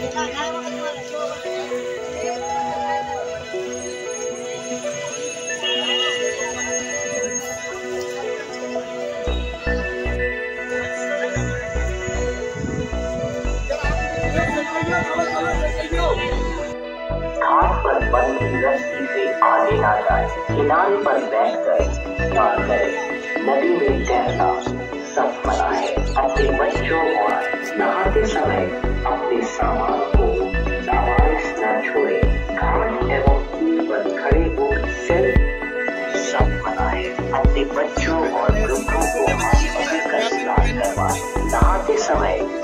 घाट पर बंधी रस्सी से आगे ना जाए, किनारे पर बैठकर स्नान करें। नदी में तैरना सब मना है। अपने बच्चों और नहाते समय अपने सामान को लावारिस न छोड़े। घाट एवं पुल पर खड़े होकर सेल्फी सब मना है। अपने बच्चों और वृद्धों को हाथ पकड़कर स्नान करवाएं। नहाते समय